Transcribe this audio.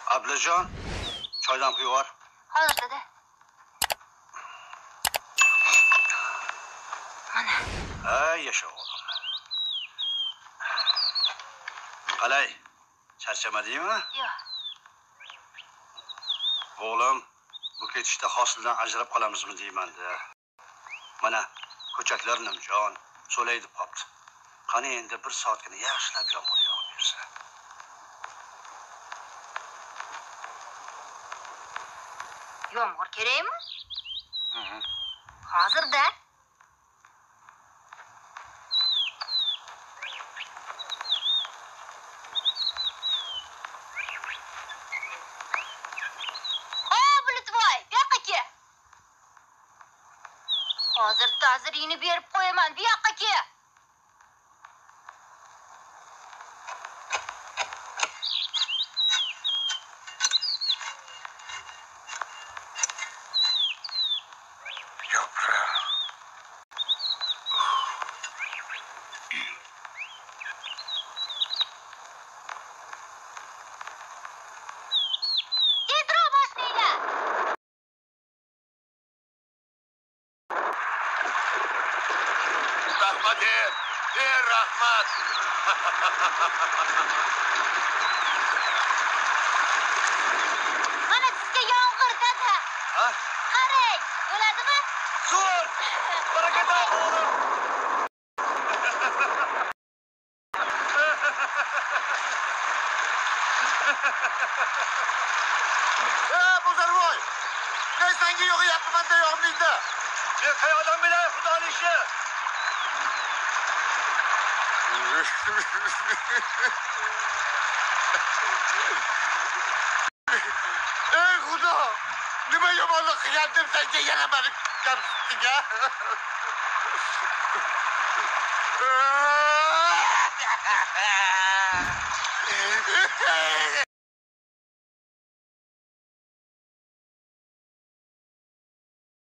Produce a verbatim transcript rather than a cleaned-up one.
Ablajon, choydan quyib yubor. Hozir dada. Mana. Ay, yasha o'g'lim. Qalay? Charchamadingmi? Yo'q. O'g'lim, bu ketishda hosildan ajrab qolamizmi deyman-da. Mana ko'chaklar nimjon, so'laydi qopti. Qani endi bir soatgina yaxshilab yomg'ir yog'ib bersa. Yomg'ir kerakmi? Mhm. Hozirda. Hozir ta'zirini berib qo'yaman, bu yoqqa kel. Yo'qra. Tezroq boshlanglar. Rahmat er, er rahmat. Mana sizga yomg'ir dada. Ha? Qarang, bo'ladimi? Zo'r! Baraka top o'g'lim. Ey Buzarvoy! Men senga yog'yapman-da yog'maydi. Men qayoqdan bilay xudoning ishi? Ey Xudo! Nima yomonlik qilgandim senga yana meni kamsitding-a?